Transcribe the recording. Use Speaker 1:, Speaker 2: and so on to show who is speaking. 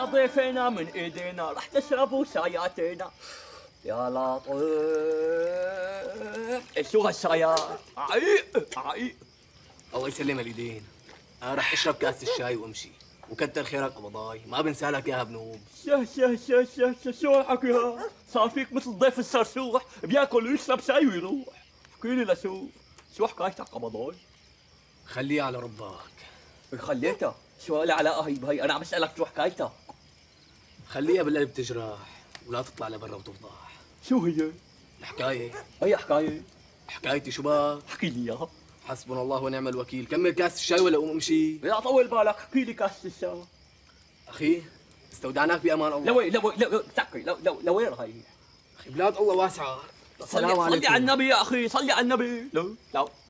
Speaker 1: على ضيفنا من ايدينا رح تشربوا شاياتنا. يا لطيف شو هالشايات؟ عقيق عقيق.
Speaker 2: الله يسلم الايدين. انا رح اشرب كاس الشاي وامشي، وكتر خيرك قبضاي، ما بنسى لك اياها بنوب.
Speaker 1: شو الحكي هاد؟ صار فيك مثل ضيف السرسوح بياكل ويشرب شاي ويروح. احكيلي لشوف شو حكايتك قبضاي؟
Speaker 2: خليها على ربك.
Speaker 1: خليتها؟ شو لها علاقة هي بهي؟ أنا عم بسألك شو حكايتك؟
Speaker 2: خليها بالقلب تجرح ولا تطلع لبرا وتفضح.
Speaker 1: شو هي؟
Speaker 2: الحكاية.
Speaker 1: أي حكاية؟
Speaker 2: حكايتي شو بك؟
Speaker 1: احكي لي إياها.
Speaker 2: حسبنا الله ونعم الوكيل. كمل كاس الشاي ولا قوم امشي؟
Speaker 1: لا طول بالك، احكي لي كاسة الشاي.
Speaker 2: اخي استودعناك بامان الله.
Speaker 1: لوين سكري لوين هي؟
Speaker 2: اخي بلاد الله واسعة. السلام عليكم.
Speaker 1: صلي على النبي يا أخي، صلي على النبي. لا